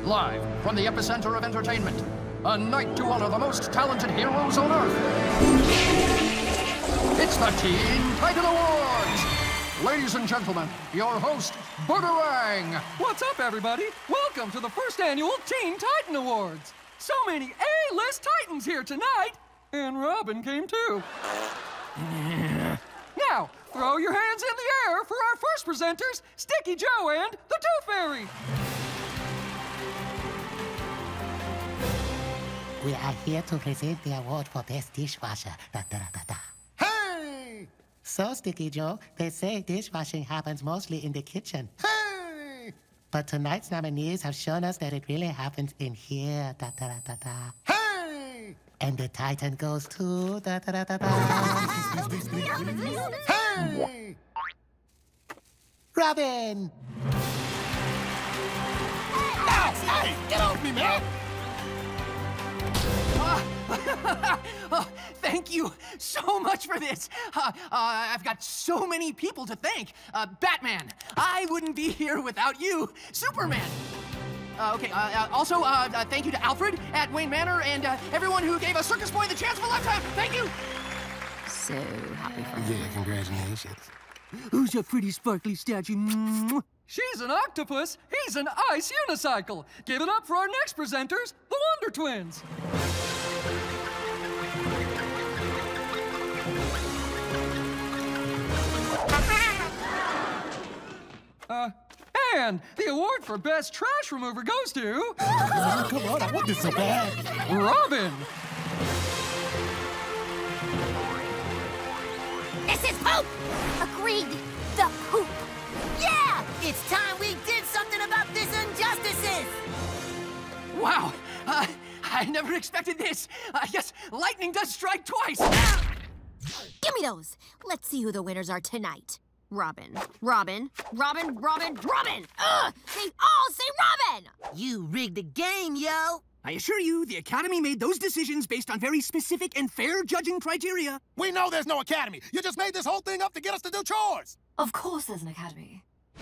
Live from the epicenter of entertainment, a night to honor the most talented heroes on Earth. It's the Teen Titan Awards! Ladies and gentlemen, your host, Boomerang! What's up, everybody? Welcome to the first annual Teen Titan Awards! So many A-list Titans here tonight! And Robin came too. Now, throw your hands in the air for our first presenters, Sticky Joe and the Tooth Fairy! We are here to present the award for Best Dishwasher. Hey! So, Sticky Joe, they say dishwashing happens mostly in the kitchen. Hey! But tonight's nominees have shown us that it really happens in here. Hey! And the Titan goes to Hey! Robin! Hey! Get off me, man! Oh, thank you so much for this. I've got so many people to thank. Batman, I wouldn't be here without you. Superman. Also, thank you to Alfred at Wayne Manor and everyone who gave us Circus Boy the chance of a lifetime. Thank you. So happy for her. Yeah, congratulations. Who's your pretty sparkly statue? She's an octopus. He's an ice unicycle. Give it up for our next presenters, the Wonder Twins. And the award for Best Trash Remover goes to... Come on, I want this so bad. Robin. This is poop! Agreed. The poop. Yeah! It's time we did something about this injustices! Wow. I never expected this. I guess lightning does strike twice. Give me those. Let's see who the winners are tonight. Robin. Robin. Robin. Robin. Robin! Ugh! They all say Robin! You rigged the game, yo! I assure you, the Academy made those decisions based on very specific and fair judging criteria. We know there's no academy. You just made this whole thing up to get us to do chores. Of course there's an academy.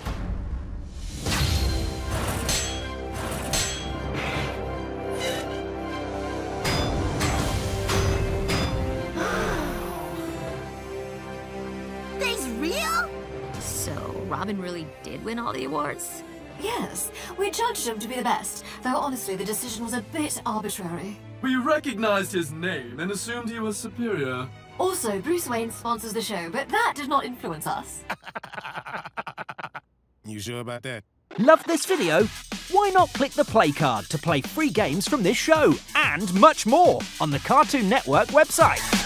They's real? So, Robin really did win all the awards? Yes, we judged him to be the best, though honestly the decision was a bit arbitrary. We recognized his name and assumed he was superior. Also, Bruce Wayne sponsors the show, but that did not influence us. You sure about that? Love this video? Why not click the play card to play free games from this show and much more on the Cartoon Network website?